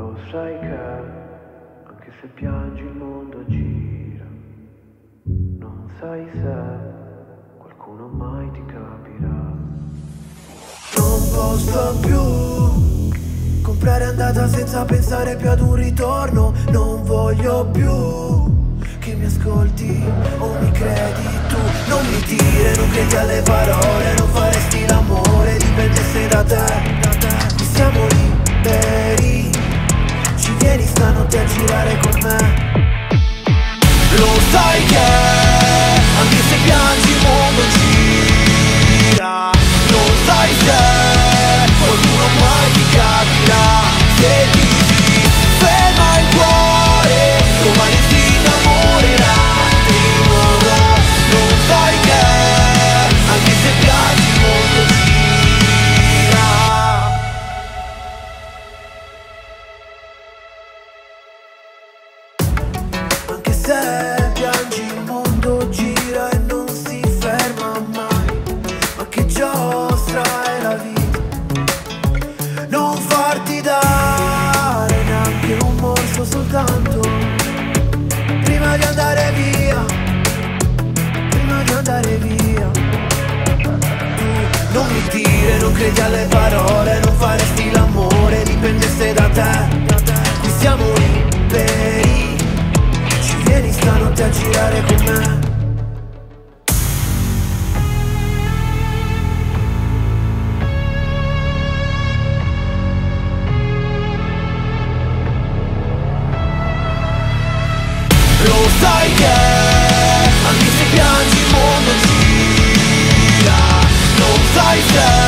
Lo sai che anche se piangi il mondo gira. Non sai se qualcuno mai ti capirà. Non posso più comprare andata senza pensare più ad un ritorno. Non voglio più che mi ascolti o mi credi tu. Non mi dire, non credi alle parole, non faresti l'amore, dipendesse da te. Siamo liberi, ci vieni stanotte a girare con me. Lo sai che anche se piangi il mondo gira. Non sai se qualcuno mai ti capirà. Se dici ferma il cuore, domani si innamorerà di nuovo. Non sai che anche se piangi il mondo gira. Anche se piangi il mondo gira e non si ferma mai. Ma che giostra è la vita, non farti dare neanche un morso soltanto prima di andare via, prima di andare via. Tu non mi dire, non credi alle parole, non faresti l'amore, dipendesse da te. Qui siamo liberi, ci vieni stanotte a girare con me. Lo sai che anche se piangi il mondo gira. Non sai se